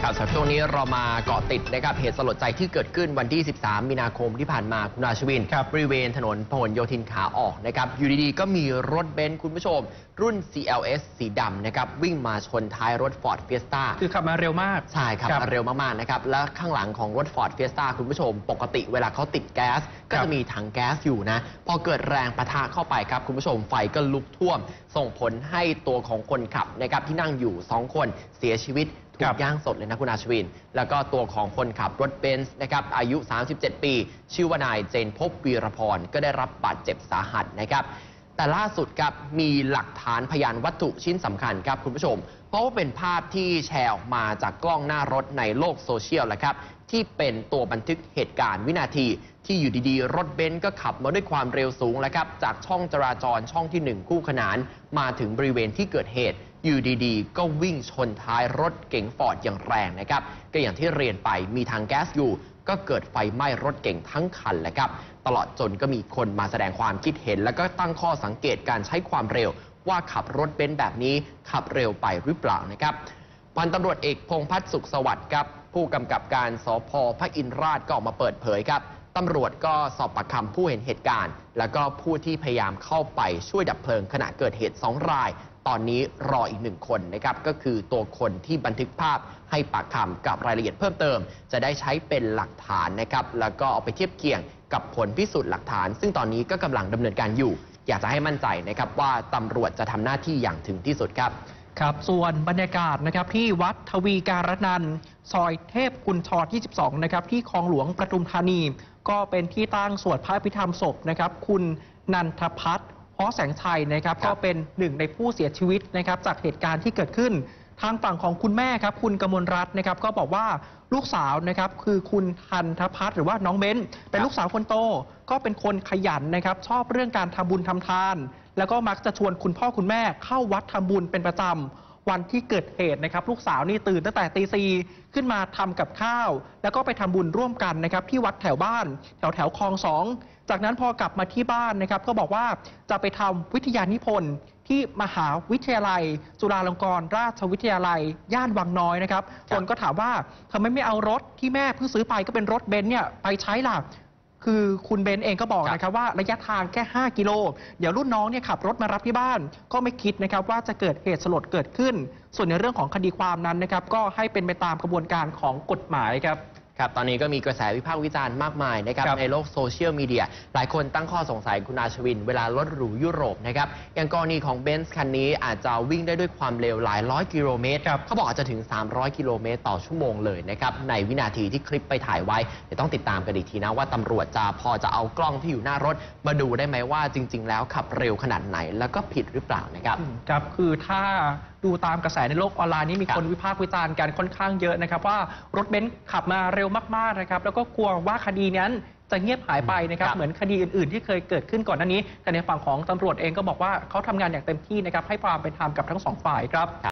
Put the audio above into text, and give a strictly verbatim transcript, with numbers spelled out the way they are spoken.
ครับสำหรับช่วงนี้เรามาเกาะติดนะครับเหตุสลดใจที่เกิดขึ้นวันที่สิบสามมีนาคมที่ผ่านมาคุณอาชวินบริเวณถนนพหลโยธินขาออกนะครับอยู่ดีๆก็มีรถเบนซ์คุณผู้ชมรุ่น ซี แอล เอส สีดำนะครับวิ่งมาชนท้ายรถ Ford Fiesta คือขับมาเร็วมากใช่ครับมาเร็วมากๆนะครับและข้างหลังของรถ Ford Fiesta คุณผู้ชมปกติเวลาเขาติดแก๊สก็จะมีถังแก๊สอยู่นะพอเกิดแรงปะทะเข้าไปครับคุณผู้ชมไฟก็ลุกท่วมส่งผลให้ตัวของคนขับนะครับที่นั่งอยู่สองคนเสียชีวิตถูกย่างสดเลยนะคุณอาชวินแล้วก็ตัวของคนขับรถเบนซ์นะครับอายุสามสิบเจ็ดปีชื่อว่านายเจนพบวีรพรก็ได้รับบาดเจ็บสาหัสนะครับแต่ล่าสุดครับมีหลักฐานพยานวัตถุชิ้นสำคัญครับคุณผู้ชมเพราะว่าเป็นภาพที่แชร์ออกมาจากกล้องหน้ารถในโลกโซเชียลแหละครับที่เป็นตัวบันทึกเหตุการณ์วินาทีที่อยู่ดีๆรถเบนซ์ก็ขับมาด้วยความเร็วสูงแล้วครับจากช่องจราจรช่องที่หนึ่งคู่ขนานมาถึงบริเวณที่เกิดเหตุอยู่ดีๆก็วิ่งชนท้ายรถเก๋งฟอร์ดอย่างแรงนะครับก็อย่างที่เรียนไปมีทางแก๊สอยู่ก็เกิดไฟไหม้รถเก๋งทั้งคันแหละครับตลอดจนก็มีคนมาแสดงความคิดเห็นแล้วก็ตั้งข้อสังเกตการใช้ความเร็วว่าขับรถเบนซ์แบบนี้ขับเร็วไปหรือเปล่านะครับพันตำรวจเอกพงษ์พัฒน์สุขสวัสดิ์ครับผู้กำกับการสภ.พระอินทราชก็ออกมาเปิดเผยครับตำรวจก็สอบปากคำผู้เห็นเหตุการณ์แล้วก็ผู้ที่พยายามเข้าไปช่วยดับเพลิงขณะเกิดเหตุสองรายตอนนี้รออีกหนึ่งคนนะครับก็คือตัวคนที่บันทึกภาพให้ปากคำกับรายละเอียดเพิ่มเติมจะได้ใช้เป็นหลักฐานนะครับแล้วก็เอาไปเทียบเคียงกับผลพิสูจน์หลักฐานซึ่งตอนนี้ก็กำลังดำเนินการอยู่อยากจะให้มั่นใจนะครับว่าตำรวจจะทำหน้าที่อย่างถึงที่สุดครับครับส่วนบรรยากาศนะครับที่วัดทวีการนันท์ซอยเทพกุญชรยี่สิบสองนะครับที่คลองหลวงปทุมธานีก็เป็นที่ตั้งสวดพระอภิธรรมศพนะครับคุณนันทพัฒน์ฮ้อแสงชัยนะครับก็เป็นหนึ่งในผู้เสียชีวิตนะครับจากเหตุการณ์ที่เกิดขึ้นทางฝั่งของคุณแม่ครับคุณกมลรัตน์นะครับก็บอกว่าลูกสาวนะครับคือคุณทันทพัฒน์หรือว่าน้องเบ้นเป็นลูกสาวคนโตก็เป็นคนขยันนะครับชอบเรื่องการทำบุญทำทานแล้วก็มักจะชวนคุณพ่อคุณแม่เข้าวัดทำบุญเป็นประจำวันที่เกิดเหตุนะครับลูกสาวนี่ตื่นตั้งแต่ตีสี่ขึ้นมาทำกับข้าวแล้วก็ไปทำบุญร่วมกันนะครับที่วัดแถวบ้านแถวแถวคลองสองจากนั้นพอกลับมาที่บ้านนะครับก็บอกว่าจะไปทำวิทยานิพนธ์ที่มหาวิทยาลัยจุฬาลงกรณราชวิทยาลัยย่านวังน้อยนะครับคนก็ถามว่าทำไมไม่เอารถที่แม่เพิ่งซื้อไปก็เป็นรถเบนซ์เนี่ยไปใช้ล่ะคือคุณเบนเองก็บอกนะครับว่าระยะทางแค่ห้ากิโลเดี๋ยวรุ่นน้องเนี่ยขับรถมารับที่บ้านก็ไม่คิดนะครับว่าจะเกิดเหตุสลดเกิดขึ้นส่วนในเรื่องของคดีความนั้นนะครับก็ให้เป็นไปตามกระบวนการของกฎหมายครับครับตอนนี้ก็มีกระแสวิพากษ์วิจารณ์มากมายนะครับในโลกโซเชียลมีเดียหลายคนตั้งข้อสงสัยคุณอาชวินเวลารถหรูยุโรปนะครับอย่างกรณีของเบนซ์คันนี้อาจจะวิ่งได้ด้วยความเร็วหลายร้อยกิโลเมตรเขาบอกอาจจะถึงสามร้อยกิโลเมตรต่อชั่วโมงเลยนะครับในวินาทีที่คลิปไปถ่ายไว้เดี๋ยวต้องติดตามกันอีกทีนะว่าตำรวจจะพอจะเอากล้องที่อยู่หน้ารถมาดูได้ไหมว่าจริงๆแล้วขับเร็วขนาดไหนแล้วก็ผิดหรือเปล่านะครับครับคือถ้าดูตามกระแสในโลกออนไลน์นี่มีคนวิพากษ์วิจารณ์กันค่อนข้างเยอะนะครับว่ารถเบนซ์ขับมาเร็วมากๆนะครับแล้วก็กลัวว่าคดีนั้นจะเงียบหายไปนะครับเหมือนคดีอื่นๆที่เคยเกิดขึ้นก่อนหน้านี้แต่ในฝั่งของตำรวจเองก็บอกว่าเขาทำงานอย่างเต็มที่นะครับให้ความเป็นธรรมกับทั้งสองฝ่ายครับ